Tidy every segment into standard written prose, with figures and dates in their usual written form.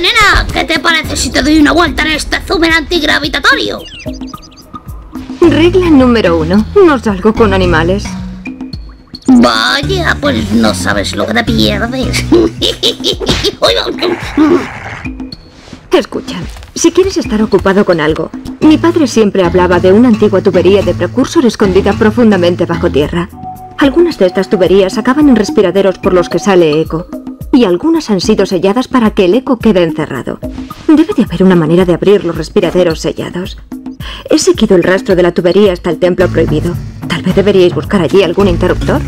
nena, ¿qué te parece si te doy una vuelta en este zoomer antigravitatorio? Regla número 1. No salgo con animales. Vaya, pues no sabes lo que te pierdes. Escucha, si quieres estar ocupado con algo, mi padre siempre hablaba de una antigua tubería de precursor escondida profundamente bajo tierra. Algunas de estas tuberías acaban en respiraderos por los que sale eco, y algunas han sido selladas para que el eco quede encerrado. Debe de haber una manera de abrir los respiraderos sellados. He seguido el rastro de la tubería hasta el templo prohibido. Tal vez deberíais buscar allí algún interruptor.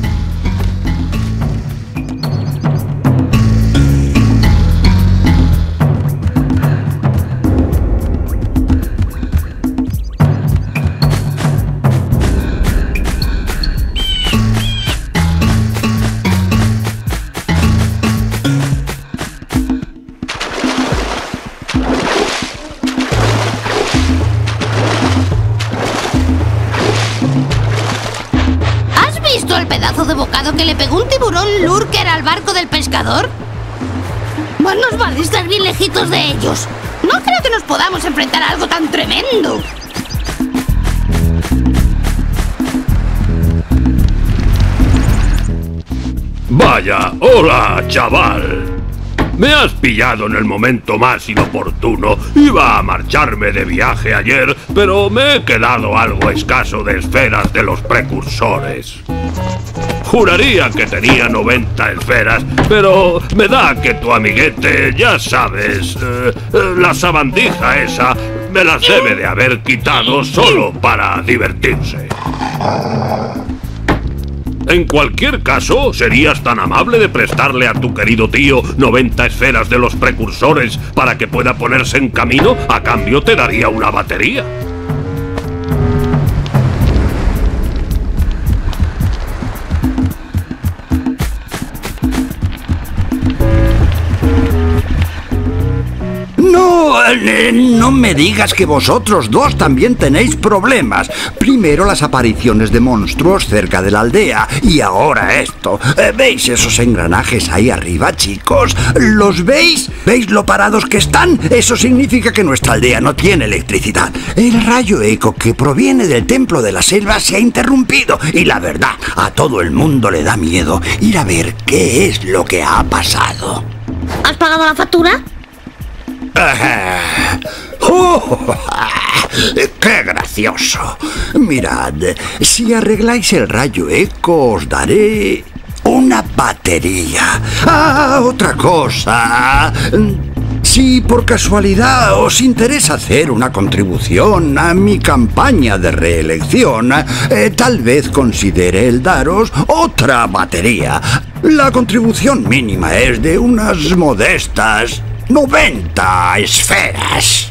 ¿El pedazo de bocado que le pegó un tiburón lurker al barco del pescador? Más nos vale estar bien lejitos de ellos. No creo que nos podamos enfrentar a algo tan tremendo. Vaya, hola, chaval. Me has pillado en el momento más inoportuno. Iba a marcharme de viaje ayer, pero me he quedado algo escaso de esferas de los precursores. Juraría que tenía 90 esferas, pero me da que tu amiguete, ya sabes, la sabandija esa, me las debe de haber quitado solo para divertirse. En cualquier caso, ¿serías tan amable de prestarle a tu querido tío 90 esferas de los precursores para que pueda ponerse en camino? A cambio te daría una batería. No me digas que vosotros dos también tenéis problemas. Primero las apariciones de monstruos cerca de la aldea y ahora esto. ¿Veis esos engranajes ahí arriba, chicos? ¿Los veis? ¿Veis lo parados que están? Eso significa que nuestra aldea no tiene electricidad. El rayo eco que proviene del templo de la selva se ha interrumpido y la verdad, a todo el mundo le da miedo ir a ver qué es lo que ha pasado. ¿Has pagado la factura? ¡Qué gracioso! Mirad, si arregláis el rayo eco os daré una batería. ¡Ah, otra cosa! Si por casualidad os interesa hacer una contribución a mi campaña de reelección, tal vez considere el daros otra batería. La contribución mínima es de unas modestas 90 esferas.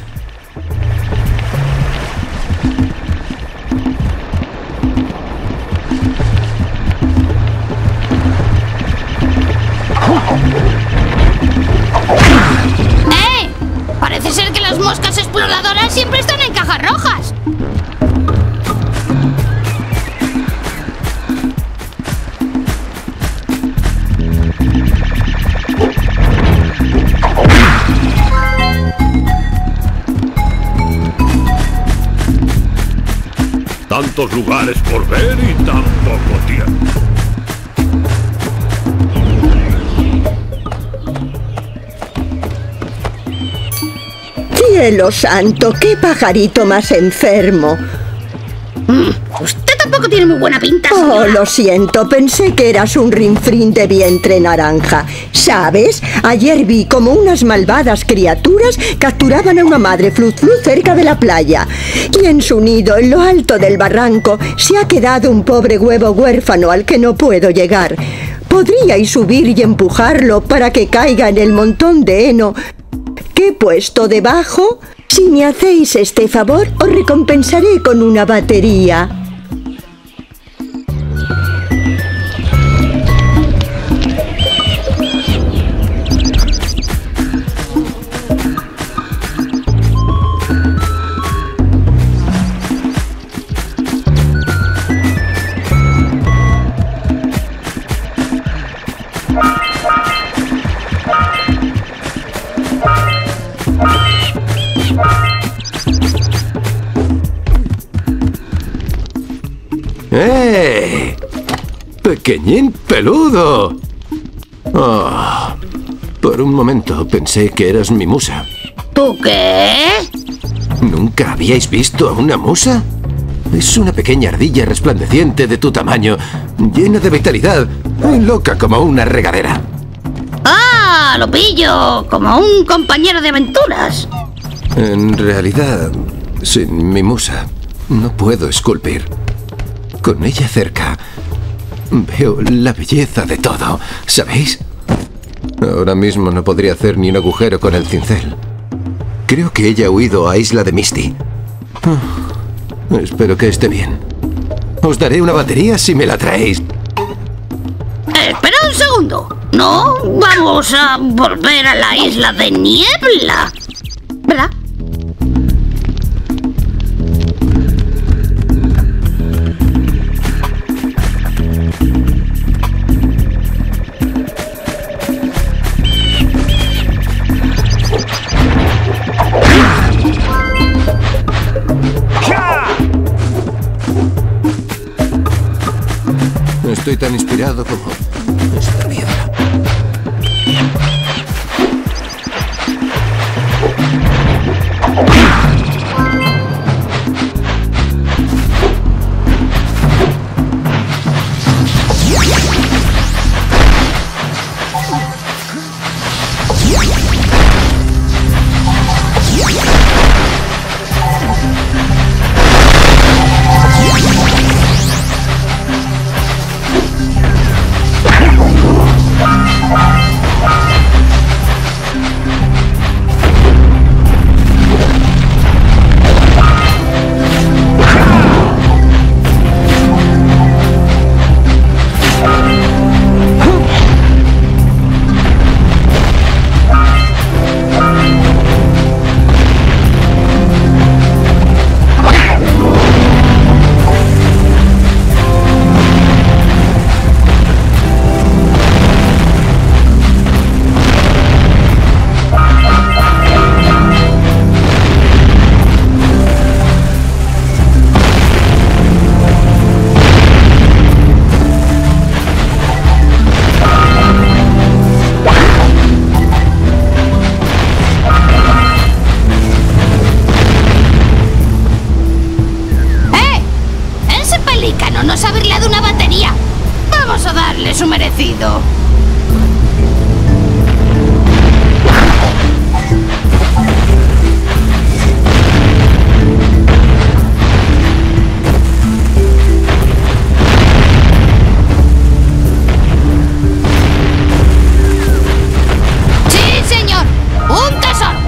Parece ser que las moscas exploradoras siempre están en cajas rojas. Tantos lugares por ver y tan poco tiempo. ¡Cielo santo! ¡Qué pajarito más enfermo! Usted tampoco tiene muy buena pinta, Oh, señora. lo siento, pensé que eras un rinfrín de vientre naranja. ¿Sabes? Ayer vi como unas malvadas criaturas capturaban a una madre flutflu cerca de la playa. Y en su nido, en lo alto del barranco, se ha quedado un pobre huevo huérfano al que no puedo llegar. ¿Podríais subir y empujarlo para que caiga en el montón de heno que he puesto debajo? Si me hacéis este favor, os recompensaré con una batería. pequeñín peludo! Oh, por un momento pensé que eras mi musa. ¿Tú qué? ¿Nunca habíais visto a una musa? Es una pequeña ardilla resplandeciente de tu tamaño, llena de vitalidad y loca como una regadera. ¡Ah! Lo pillo. Como un compañero de aventuras. En realidad, sin mi musa, no puedo esculpir. Con ella cerca, veo la belleza de todo, ¿sabéis? Ahora mismo no podría hacer ni un agujero con el cincel. Creo que ella ha huido a Isla de Misty. Espero que esté bien. Os daré una batería si me la traéis. Espera un segundo. No, vamos a volver a la isla de Niebla, ¿verdad? Estoy tan inspirado como esta piedra. No nos ha birlado una batería. Vamos a darle su merecido. Sí, señor. Un tesoro.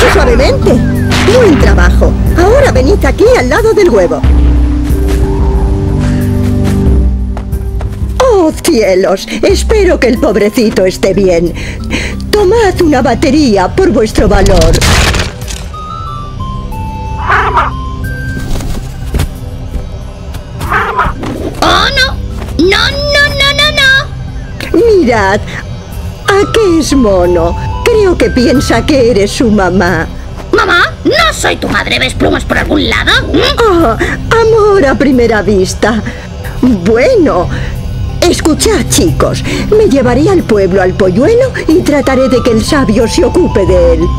suavemente. Buen trabajo. Ahora venid aquí al lado del huevo. ¡Oh, cielos! Espero que el pobrecito esté bien. Tomad una batería por vuestro valor. ¡Oh, no! ¡No, no, no, no, no! Mirad, ¿a qué es mono? Creo que piensa que eres su mamá. ¿Mamá? ¿No soy tu madre? ¿Ves plumas por algún lado? Ah, amor a primera vista. Bueno, escuchad, chicos. Me llevaré al pueblo al polluelo y trataré de que el sabio se ocupe de él.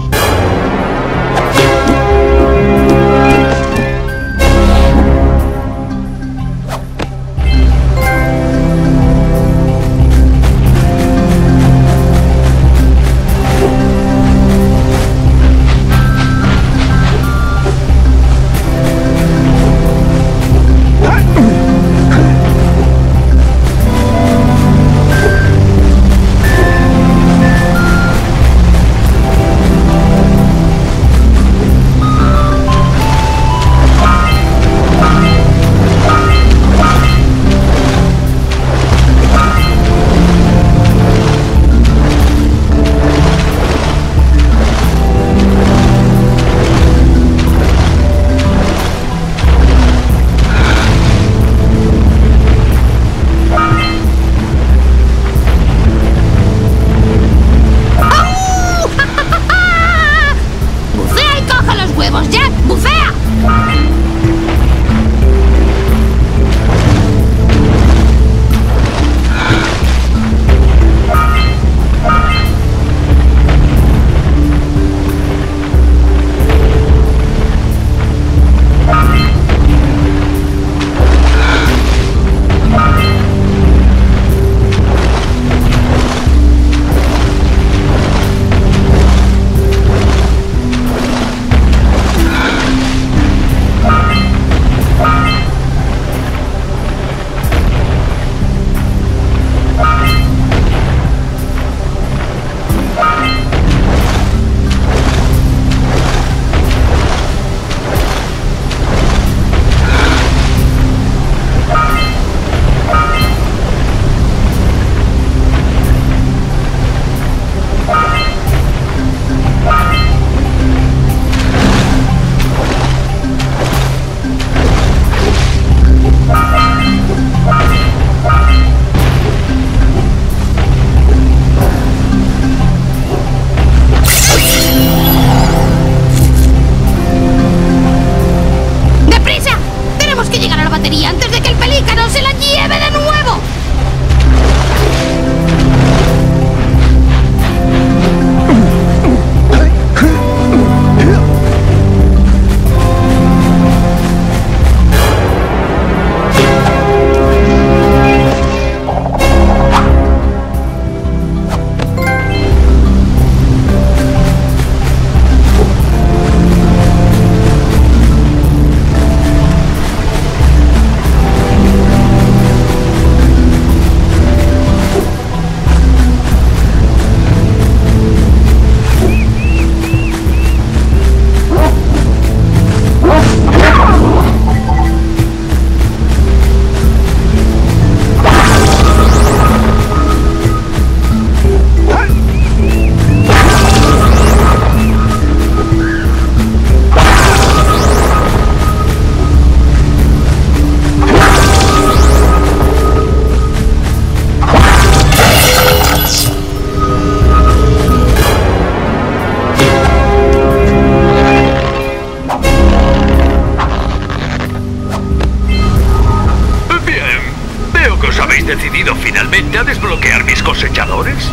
decidido finalmente a desbloquear mis cosechadores?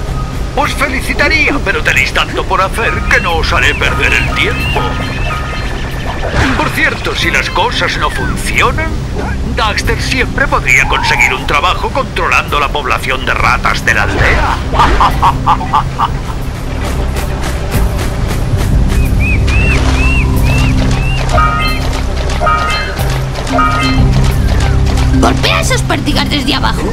Os felicitaría, pero tenéis tanto por hacer que no os haré perder el tiempo. Por cierto, si las cosas no funcionan, Daxter siempre podría conseguir un trabajo controlando la población de ratas de la aldea. Golpea a esos pértigas desde abajo.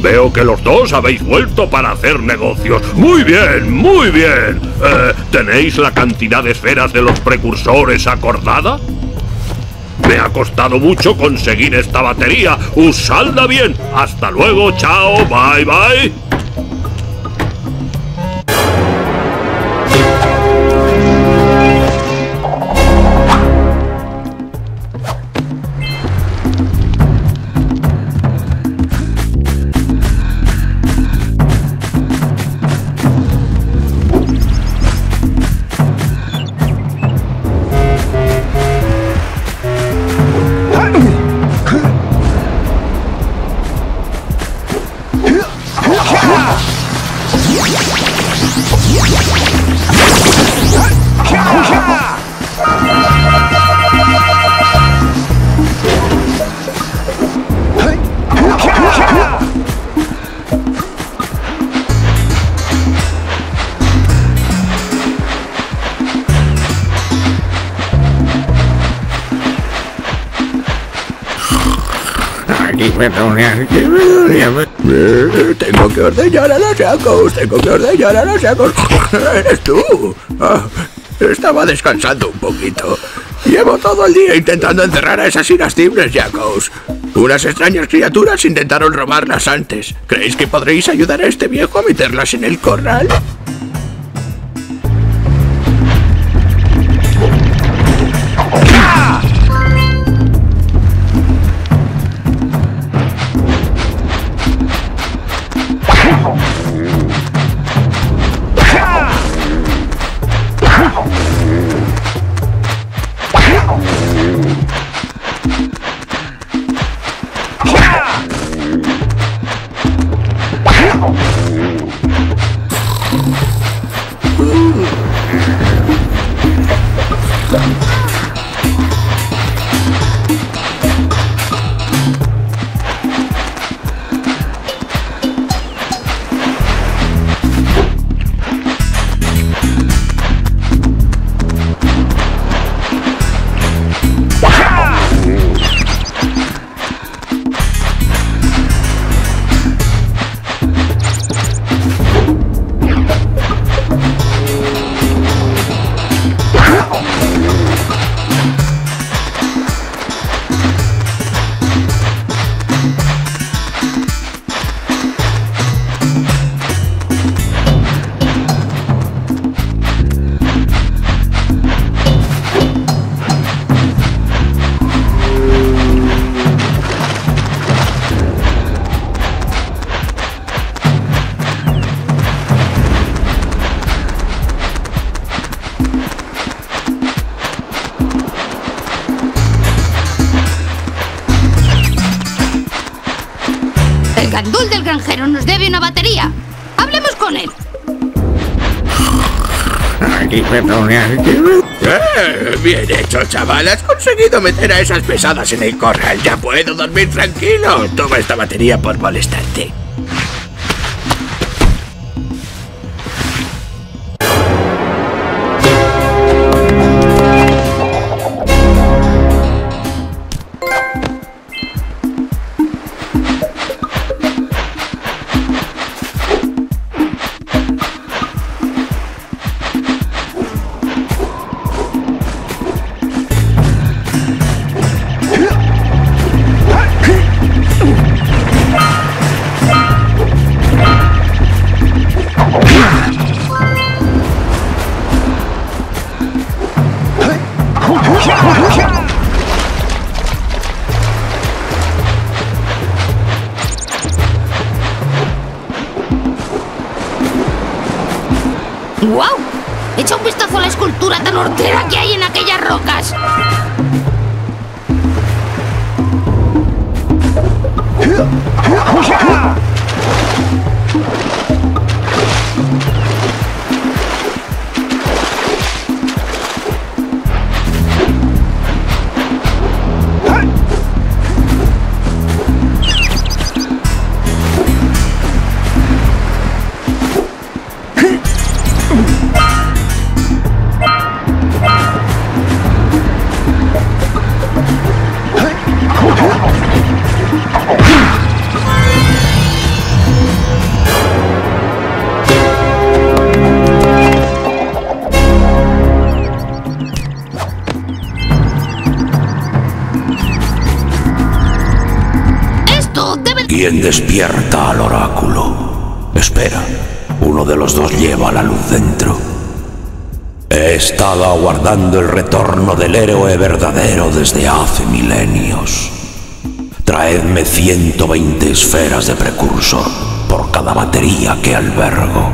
Veo que los dos habéis vuelto para hacer negocios. Muy bien, muy bien. ¿Tenéis la cantidad de esferas de los precursores acordada? Me ha costado mucho conseguir esta batería. Usadla bien. Hasta luego, chao, bye, bye. Tengo que ordeñar a los Yakos, tengo que ordeñar a los Yakos. ¿Eres tú? Estaba descansando un poquito. Llevo todo el día intentando encerrar a esas irascibles Yakos. Unas extrañas criaturas intentaron robarlas antes. ¿Creéis que podréis ayudar a este viejo a meterlas en el corral? El gandul del granjero nos debe una batería. Hablemos con él. Bien hecho, chaval. Has conseguido meter a esas pesadas en el corral. Ya puedo dormir tranquilo. Toma esta batería por molestarte. ¡Guau! Echa un vistazo a la escultura tan hortera que hay en aquellas rocas. ¿Quién despierta al oráculo? Espera, uno de los dos lleva la luz dentro. He estado aguardando el retorno del héroe verdadero desde hace milenios. Traedme 120 esferas de precursor por cada batería que albergo.